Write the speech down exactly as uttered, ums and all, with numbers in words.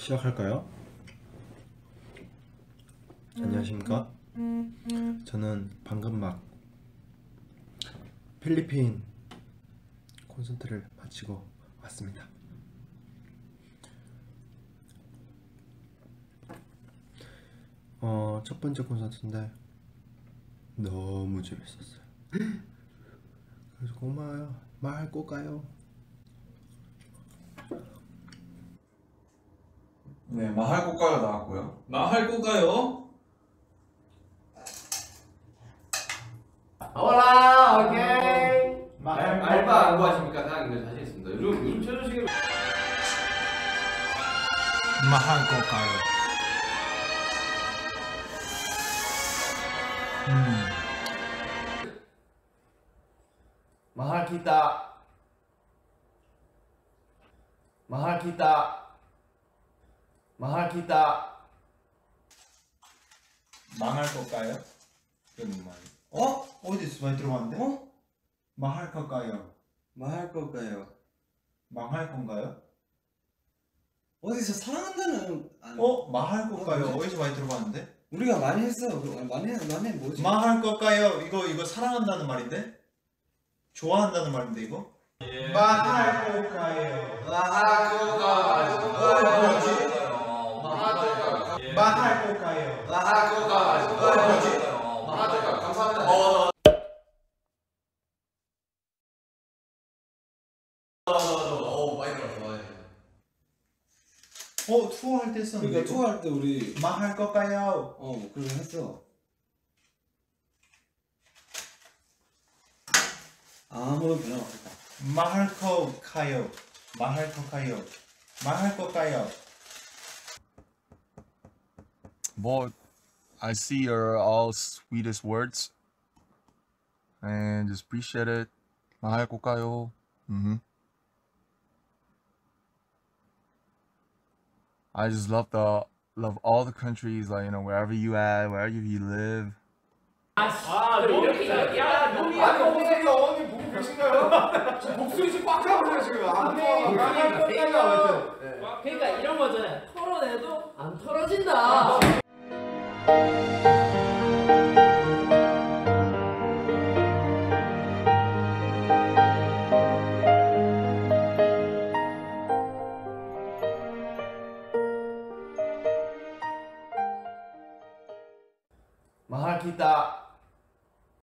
시작할까요? 안녕하십니까? 저는 방금 막 필리핀 콘서트를 마치고 왔습니다. 어, 첫 번째 콘서트인데 너무 재밌었어요. 그래서 고마워요. 말할 거까요? 네, 말할 거까요 나왔고요. 말할 거까요? 올라 오케이. 알, 알바 안 구하십니까? 사장님들 자신 있습니다. 요즘 요즘 최저시급 말할 거까요? 음. mahal kita, mahal kita, mahal kita. 망할 걸까요? 그런 말. 어? 어디서 많이 들어봤는데? 어? 망할 걸까요? 망할 걸까요? 망할 건가요? 어디서 사랑한다는 안... 어? 망할 걸까요? 어, 어디서 많이 들어봤는데? 우리가 많이 했어. 그거 많이 해, 많이 해. 뭐지? 망할 걸까요? 이거 이거 사랑한다는 말인데? 좋아한다는 말인데 이거? 예. 망할 걸까요? 말할 거까요? 망할 걸까요? 말할 거까요? 말할 거까요? 감사합니다. 어, 어, 많이 들었어, 많이. 어? 투어할 때 썼는데 그러니까 이거? 투어할 때 우리 망할 걸까요? 어 그런 거 했어. 아무런 변화 없다. 망할 걸까요? 망할 걸까요? 망할 걸까요? Well, I see your all sweetest words and just appreciate it. 말할 거까요? Mm-hmm. I just love the love all the countries, like you know, wherever you at, wherever you live. 아, 이렇게 이렇게 야, 몸이 아니 어머니가 어머니 보고 계신가요? 지금 목소리 지금 꽉 차오르네 지금. 아무튼 망할 거까요? 그러니까 이런 거잖아요. 털어내도 안 털어진다.